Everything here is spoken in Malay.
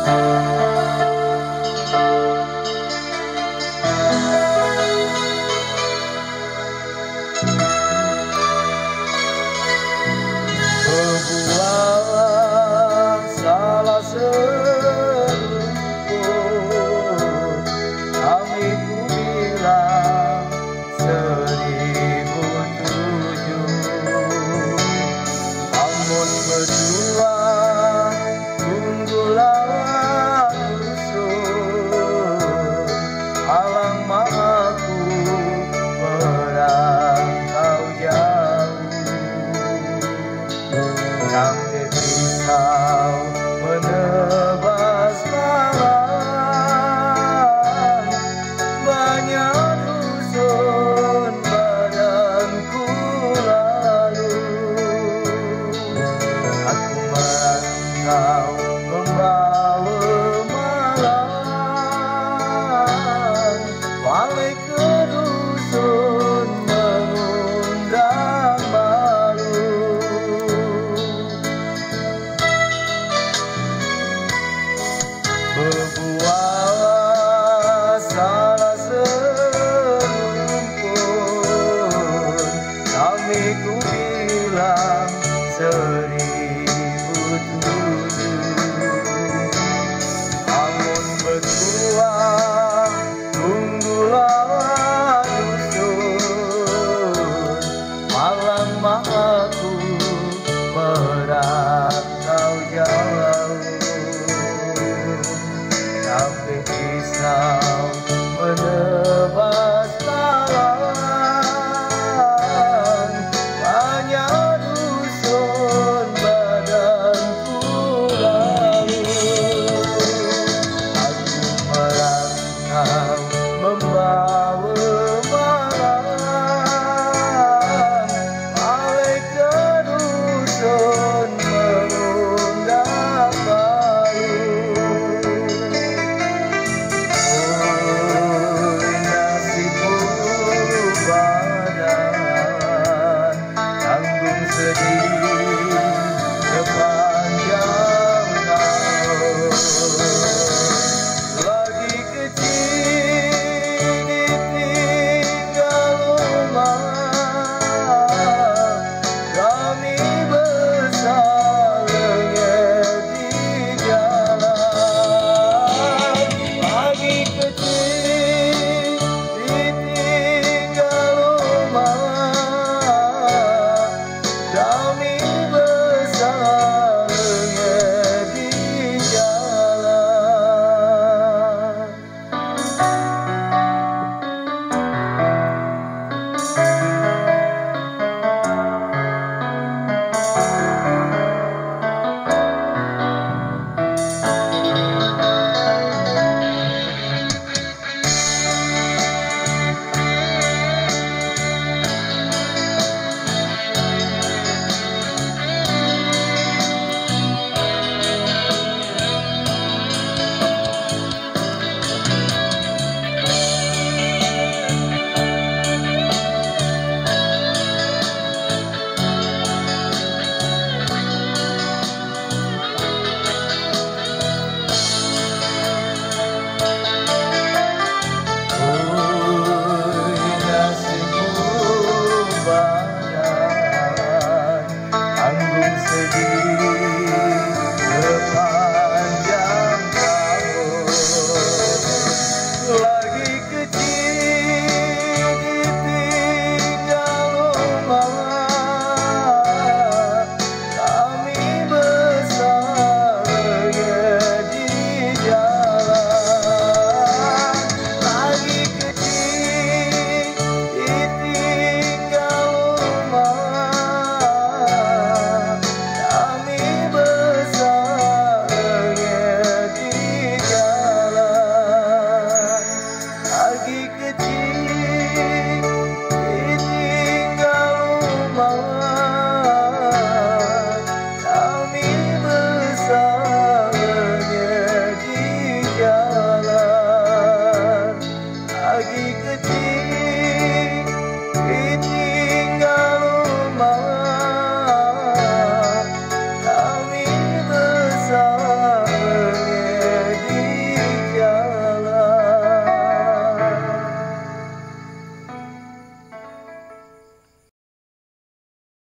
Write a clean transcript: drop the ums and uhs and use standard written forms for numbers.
Berbuah salah serumput, kami ku bilang 1007. Namun berdua tunggulah dusun, halang aku merantau jauh. Sampai pisau menebas malam, banyak dusun badanku lalu. Aku merantau membawa malam, balik ke dusun mengundang malu. Berbuah salah serumput, kami ku bilang 1007. Namun berdua tunggulah dusun, malam aku merantau jauh. Sampai pisau menebas malam, banyak dusun badanku lalu. Aku merantau membawa malam, balik ke dusun mengundang malu. Sepanjang tahun lagi kecil ditinggal rumah, kami besar lengah di jalan. Lagi kecil ditinggal rumah, kami besar lengah di jalan. Lagi kecil